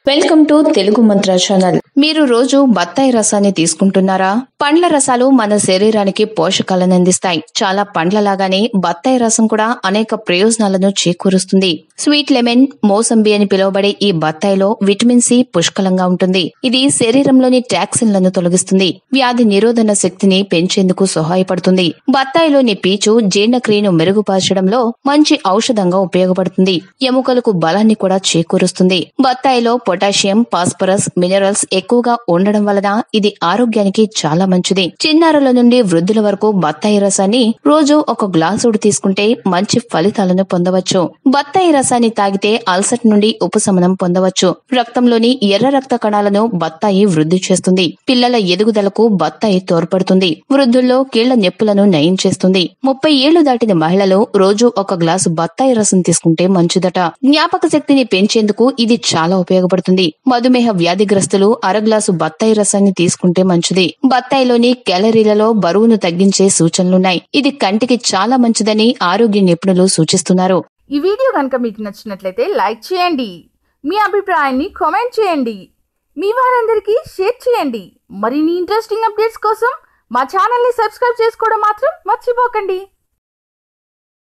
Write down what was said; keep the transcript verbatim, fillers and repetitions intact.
Welcome to Telugu Mantra channel. మీరు రోజు బత్తాయి రసాన్ని తీసుకుంటున్నారా? పండ్ల రసాలు మన శరీరానికి పోషకాలను అందిస్తాయి. చాలా పండ్ల లాగానే బత్తాయి రసం కూడా అనేక ప్రయోజనాలను చేకూరుస్తుంది. స్వీట్ లెమన్, మోసంబి అని పిలువబడే ఈ బత్తాయిలో విటమిన్ సి పుష్కలంగా ఉంటుంది. ఇది శరీరంలోని టాక్సిన్లను తొలగిస్తుంది. వ్యాధి నిరోధన శక్తిని పెంచేందుకు సహాయపడుతుంది. బత్తాయిలోని పీచు జీర్ణక్రియను మెరుగుపరచడంలో మంచి ఔషధంగా ఉపయోగపడుతుంది. ఎముకలకు బలాన్ని కూడా చేకూరుస్తుంది. బత్తాయిలో పొటాషియం, ఫాస్ఫరస్, మినరల్స్ ఎక్కువగా ఉండడం వలన ఇది ఆరోగ్యానికి చాలా మంచిది. చిన్నారుల నుండి వృద్ధుల వరకు బత్తాయి రసాన్ని రోజు ఒక గ్లాసుడు తీసుకుంటే మంచి ఫలితాలను పొందవచ్చు. బత్తాయి రసాన్ని తాగితే అల్సర్ నుండి ఉపశమనం పొందవచ్చు. రక్తంలోని ఎర్ర రక్త కణాలను బత్తాయి వృద్ధి చేస్తుంది. పిల్లల ఎదుగుదలకు బత్తాయి తోడ్పడుతుంది. వృద్ధుల్లో కీళ్ల నొప్పులను నయం చేస్తుంది. ముప్పై ఏళ్లు దాటిన మహిళలు రోజు ఒక గ్లాసు బత్తాయి రసం తీసుకుంటే మంచిదట. జ్ఞాపక శక్తిని పెంచేందుకు ఇది చాలా ఉపయోగపడుతుంది. మధుమేహ వ్యాధిగ్రస్తులు అర గ్లాసు బత్తాయి రసాన్ని తీసుకుంటే మంచిది. బత్తాయిలోని క్యాలరీలలో బరువును తగ్గించే సూచనలున్నాయి. ఇది కంటికి చాలా మంచిదని ఆరోగ్య నిపుణులు సూచిస్తున్నారు. ఈ వీడియో కనుక మీకు నచ్చినట్లయితే లైక్ చేయండి. మీ అభిప్రాయాన్ని కామెంట్ చేయండి. మీ వారందరికీ షేర్ చేయండి. మరిన్ని ఇంట్రెస్టింగ్ అప్డేట్స్ కోసం మా ఛానల్ ని సబ్స్క్రైబ్ చేసుకోవడం మాత్రం మర్చిపోకండి.